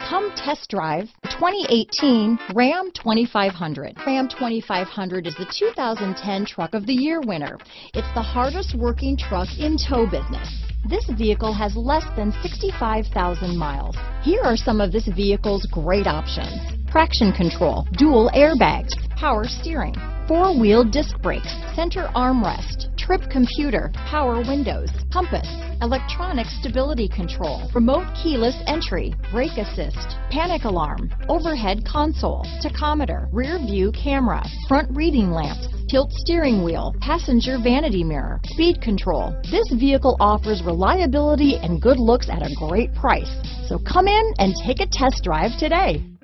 Come test drive the 2018 Ram 2500. Ram 2500 is the 2010 Truck of the Year winner. It's the hardest working truck in tow business. This vehicle has less than 65,000 miles. Here are some of this vehicle's great options: traction control, dual airbags, power steering, four-wheel disc brakes, center armrest, trip computer, power windows, compass, electronic stability control, remote keyless entry, brake assist, panic alarm, overhead console, tachometer, rear view camera, front reading lamps, tilt steering wheel, passenger vanity mirror, speed control. This vehicle offers reliability and good looks at a great price. So come in and take a test drive today.